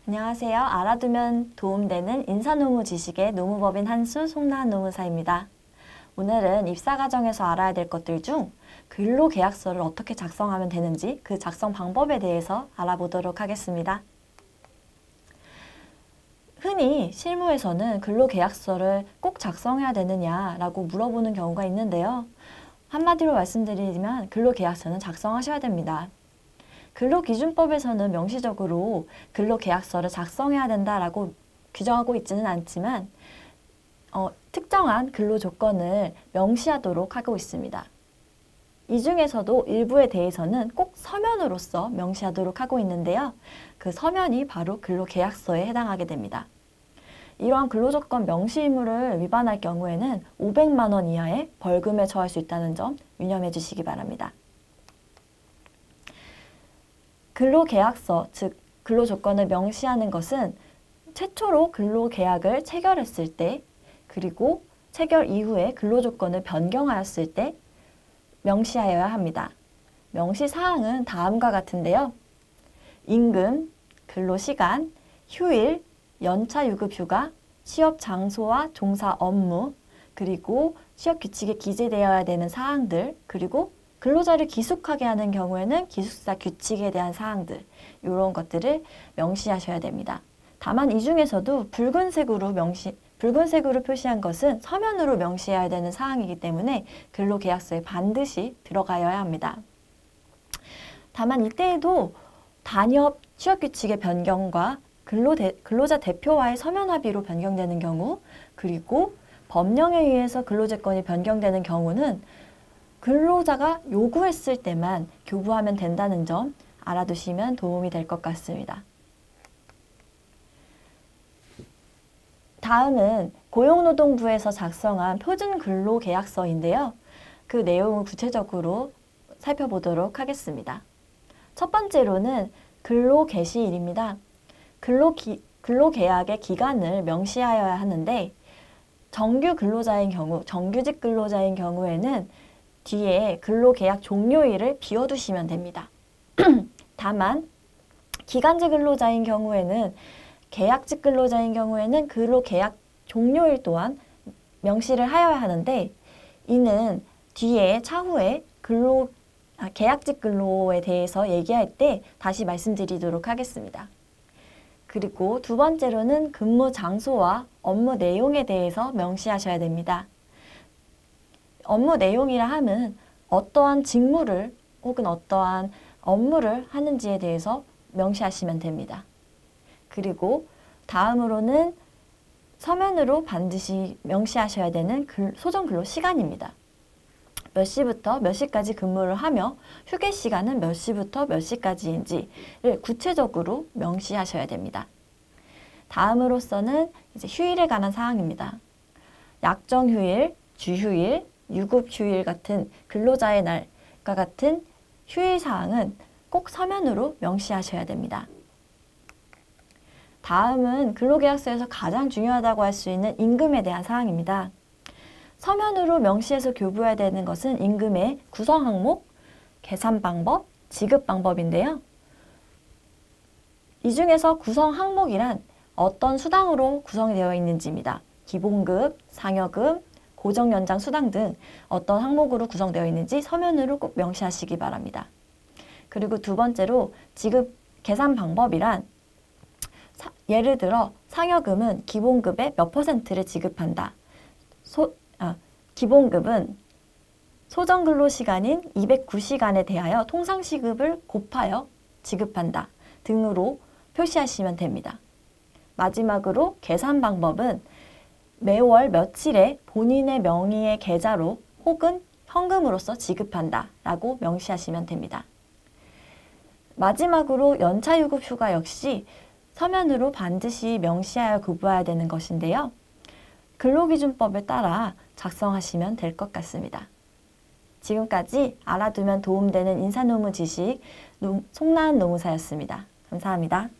안녕하세요. 알아두면 도움되는 인사노무 지식의 노무법인 한수 송나은 노무사입니다. 오늘은 입사 과정에서 알아야 될 것들 중 근로계약서를 어떻게 작성하면 되는지 그 작성 방법에 대해서 알아보도록 하겠습니다. 흔히 실무에서는 근로계약서를 꼭 작성해야 되느냐라고 물어보는 경우가 있는데요. 한마디로 말씀드리면 근로계약서는 작성하셔야 됩니다. 근로기준법에서는 명시적으로 근로계약서를 작성해야 된다라고 규정하고 있지는 않지만 특정한 근로조건을 명시하도록 하고 있습니다. 이 중에서도 일부에 대해서는 꼭 서면으로서 명시하도록 하고 있는데요. 그 서면이 바로 근로계약서에 해당하게 됩니다. 이러한 근로조건 명시 의무를 위반할 경우에는 500만 원 이하의 벌금에 처할 수 있다는 점 유념해 주시기 바랍니다. 근로계약서, 즉 근로조건을 명시하는 것은 최초로 근로계약을 체결했을 때, 그리고 체결 이후에 근로조건을 변경하였을 때 명시하여야 합니다. 명시사항은 다음과 같은데요. 임금, 근로시간, 휴일, 연차유급휴가, 취업장소와 종사 업무, 그리고 취업규칙에 기재되어야 되는 사항들, 그리고 근로자를 기숙하게 하는 경우에는 기숙사 규칙에 대한 사항들, 이런 것들을 명시하셔야 됩니다. 다만 이 중에서도 붉은색으로 표시한 것은 서면으로 명시해야 되는 사항이기 때문에 근로계약서에 반드시 들어가야 합니다. 다만 이때에도 단협 취업규칙의 변경과 근로자 대표와의 서면 합의로 변경되는 경우, 그리고 법령에 의해서 근로제권이 변경되는 경우는 근로자가 요구했을 때만 교부하면 된다는 점 알아두시면 도움이 될 것 같습니다. 다음은 고용노동부에서 작성한 표준근로계약서인데요. 그 내용을 구체적으로 살펴보도록 하겠습니다. 첫 번째로는 근로개시일입니다. 근로계약의 기간을 명시하여야 하는데 정규직 근로자인 경우에는 뒤에 근로계약 종료일을 비워두시면 됩니다. 다만 기간제 근로자인 경우에는 계약직 근로자인 경우에는 근로계약 종료일 또한 명시를 하여야 하는데 이는 뒤에 차후에 계약직 근로에 대해서 얘기할 때 다시 말씀드리도록 하겠습니다. 그리고 두 번째로는 근무 장소와 업무 내용에 대해서 명시하셔야 됩니다. 업무 내용이라 함은 어떠한 직무를 혹은 어떠한 업무를 하는지에 대해서 명시하시면 됩니다. 그리고 다음으로는 서면으로 반드시 명시하셔야 되는 소정근로 시간입니다. 몇 시부터 몇 시까지 근무를 하며 휴게 시간은 몇 시부터 몇 시까지인지를 구체적으로 명시하셔야 됩니다. 다음으로서는 이제 휴일에 관한 사항입니다. 약정휴일, 주휴일, 유급휴일 같은 근로자의 날과 같은 휴일 사항은 꼭 서면으로 명시하셔야 됩니다. 다음은 근로계약서에서 가장 중요하다고 할 수 있는 임금에 대한 사항입니다. 서면으로 명시해서 교부해야 되는 것은 임금의 구성 항목, 계산 방법, 지급 방법인데요. 이 중에서 구성 항목이란 어떤 수당으로 구성이 되어 있는지입니다. 기본급, 상여금, 고정연장 수당 등 어떤 항목으로 구성되어 있는지 서면으로 꼭 명시하시기 바랍니다. 그리고 두 번째로 지급 계산 방법이란 예를 들어 상여금은 기본급의 몇 %를 지급한다. 기본급은 소정근로시간인 209시간에 대하여 통상시급을 곱하여 지급한다 등으로 표시하시면 됩니다. 마지막으로 계산 방법은 매월 며칠에 본인의 명의의 계좌로 혹은 현금으로서 지급한다 라고 명시하시면 됩니다. 마지막으로 연차유급휴가 역시 서면으로 반드시 명시하여 교부해야 되는 것인데요. 근로기준법에 따라 작성하시면 될 것 같습니다. 지금까지 알아두면 도움되는 인사노무 지식 송나은 노무사였습니다. 감사합니다.